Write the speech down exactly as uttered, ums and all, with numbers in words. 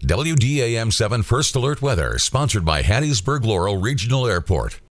W D A M seven First Alert Weather, sponsored by Hattiesburg-Laurel Regional Airport.